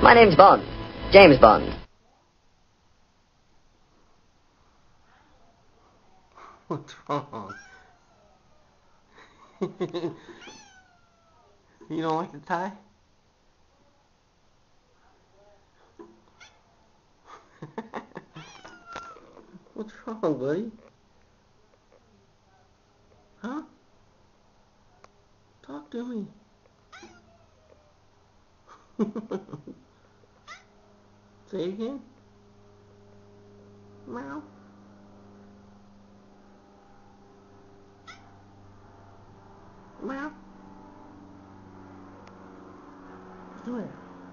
My name's Bond. James Bond. What's wrong? You don't like the tie? What's wrong, buddy? Huh? Talk to me. Say it again. Meow. Meow. Do it.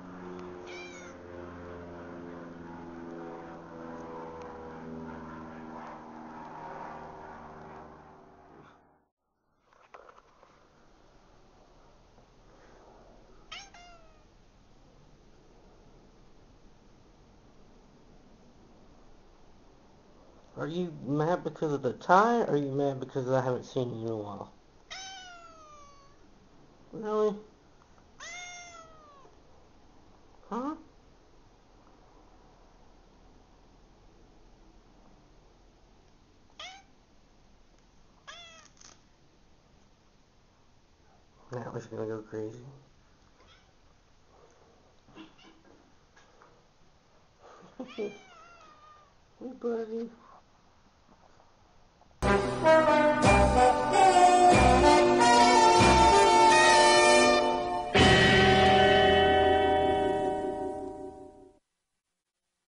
Are you mad because of the tie, or are you mad because I haven't seen you in a while? Really? Huh? Now he's gonna go crazy. Hey, buddy.